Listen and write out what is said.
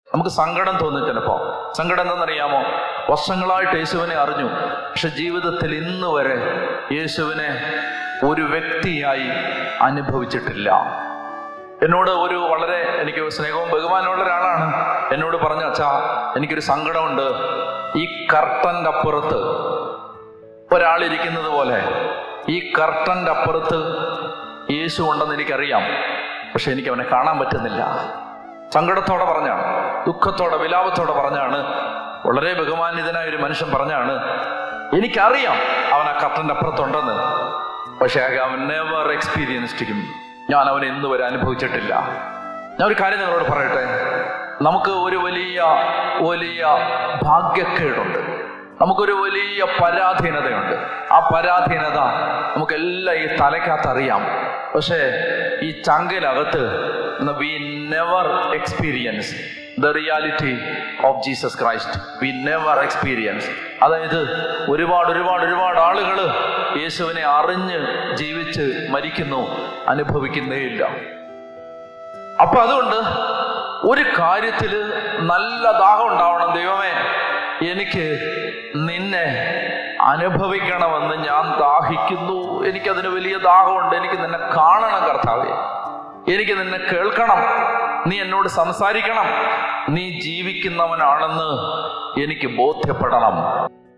നമുക്ക് സങ്കടം തോന്നും ചിലപ്പോൾ. സങ്കടം എന്താണെന്നറിയാമോ? വർഷങ്ങളായിട്ട് യേശുവിനെ അറിഞ്ഞു, പക്ഷെ ജീവിതത്തിൽ ഇന്ന് വരെ യേശുവിനെ ഒരു വ്യക്തിയായി അനുഭവിച്ചിട്ടില്ല. എന്നോട് ഒരു വളരെ എനിക്ക് സ്നേഹവും ബഹുമാനമുള്ള ഒരാളാണ് എന്നോട് പറഞ്ഞു, അച്ഛാ എനിക്കൊരു സങ്കടമുണ്ട്. ഈ കർട്ടൻ്റെ അപ്പുറത്ത് ഒരാളിരിക്കുന്നത് പോലെ ഈ കർട്ടൻ്റെ അപ്പുറത്ത് യേശു ഉണ്ടെന്ന് എനിക്കറിയാം, പക്ഷെ എനിക്ക് അവനെ കാണാൻ പറ്റുന്നില്ല. സങ്കടത്തോടെ പറഞ്ഞാണ്, ദുഃഖത്തോടെ വിലാപത്തോടെ പറഞ്ഞാണ്, വളരെ ബഹുമാന്യതനായ ഒരു മനുഷ്യൻ പറഞ്ഞാണ്, എനിക്കറിയാം അവൻ ആ കർട്ടൻ്റെ അപ്പുറത്തുണ്ടെന്ന്, പക്ഷെ അവൻ നെവർ എക്സ്പീരിയൻസ്ഡ് ഹിം. ഞാൻ അവനെ ഇന്ന് വരെ അനുഭവിച്ചിട്ടില്ല. ഞാൻ ഒരു കാര്യം നിങ്ങളോട് പറയട്ടെ, നമുക്ക് ഒരു വലിയ വലിയ ഭാഗ്യക്കേടുണ്ട്, നമുക്കൊരു വലിയ പരാധീനതയുണ്ട്. ആ പരാധീനത നമുക്കെല്ലാം ഈ തലയ്ക്കകത്ത് അറിയാം, പക്ഷേ ഈ ചങ്കിനകത്ത് we never experience the reality of Jesus Christ. We never experience. അതായത് ഒരുപാട് ആളുകൾ യേശുവിനെ അറിഞ്ഞ് ജീവിച്ച് മരിക്കുന്നു, അനുഭവിക്കുന്നേ ഇല്ല. അപ്പൊ അതുകൊണ്ട് ഒരു കാര്യത്തിൽ നല്ല ദാഹം ഉണ്ടാവണം. ദൈവമേ, എനിക്ക് നിന്നെ അനുഭവിക്കണമെന്ന് ഞാൻ ദാഹിക്കുന്നു, എനിക്കതിന് വലിയ ദാഹമുണ്ട്. എനിക്ക് നിന്നെ കാണണം കർത്താവേ, എനിക്ക് നിന്നെ കേൾക്കണം, നീ എന്നോട് സംസാരിക്കണം, നീ ജീവിക്കുന്നവനാണെന്ന് എനിക്ക് ബോധ്യപ്പെടണം.